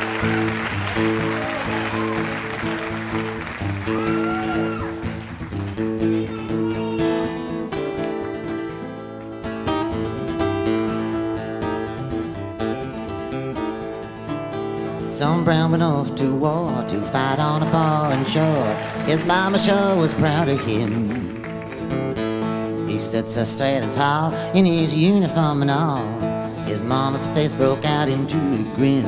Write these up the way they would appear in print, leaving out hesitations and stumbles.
John Brown went off to war to fight on a foreign shore. His mama sure was proud of him. He stood so straight and tall in his uniform and all. His mama's face broke out into a grin.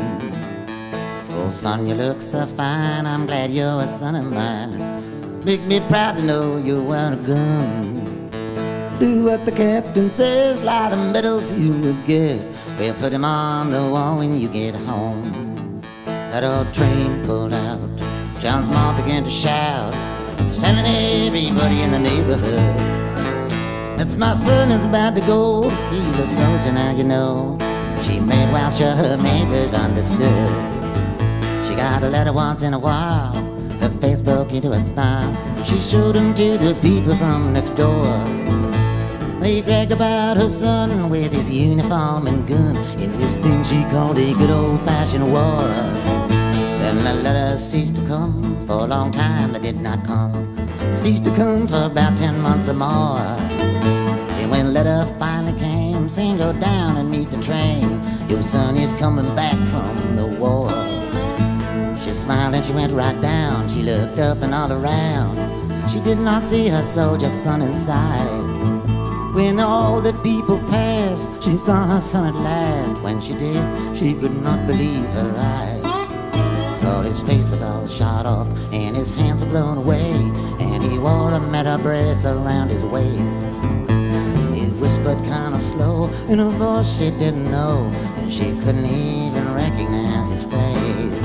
Oh son, you look so fine, I'm glad you're a son of mine. Make me proud to know you weren't a gun. Do what the captain says, light the medals you will get. We'll put him on the wall when you get home. That old train pulled out, John's mom began to shout, telling everybody in the neighborhood, that's my son is about to go, he's a soldier now you know. She made well sure her neighbors understood. She got a letter once in a while, her face broke into a smile. She showed him to the people from next door. They bragged about her son with his uniform and gun in this thing she called a good old-fashioned war. Then the letters ceased to come, for a long time they did not come. Ceased to come for about 10 months or more. And when the letter finally came, saying go down and meet the train, your son is coming back from the war. She smiled and she went right down, she looked up and all around. She did not see her soldier son inside. When all the people passed, she saw her son at last. When she did, she could not believe her eyes. For his face was all shot off and his hands were blown away, and he wore a metal brace around his waist. He whispered kind of slow in a voice she didn't know, and she couldn't even recognize his face.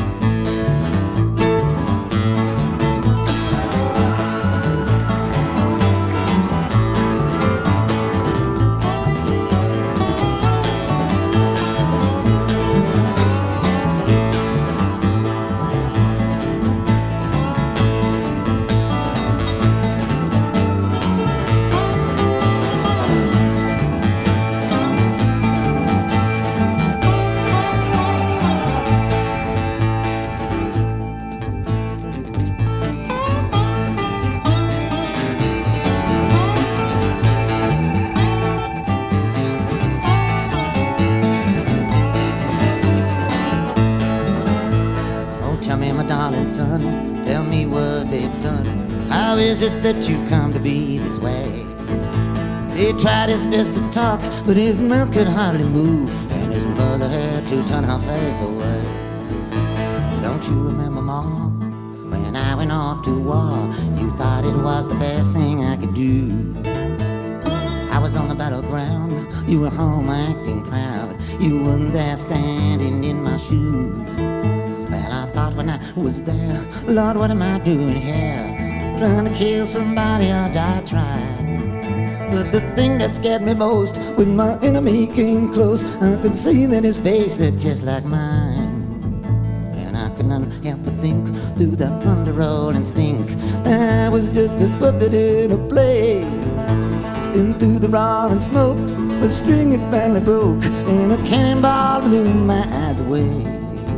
Tell me, my darling son, tell me what they've done. How is it that you come to be this way? He tried his best to talk, but his mouth could hardly move, and his mother had to turn her face away. Don't you remember, Mom, when I went off to war, you thought it was the best thing I could do. I was on the battleground, you were home acting proud, you weren't there standing in my shoes. When I was there, Lord, what am I doing here? Trying to kill somebody or die trying. But the thing that scared me most, when my enemy came close, I could see that his face looked just like mine. And I couldn't help but think, through the thunder roll and stink, I was just a puppet in a play. And through the roaring smoke, the string it finally broke, and a cannonball blew my eyes away.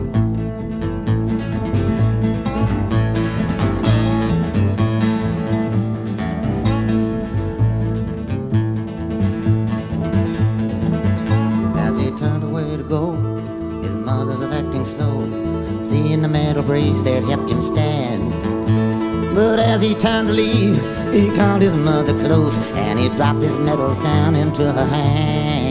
His mother's acting slow, seeing the metal brace that helped him stand. But as he turned to leave, he called his mother close, and he dropped his medals down into her hand.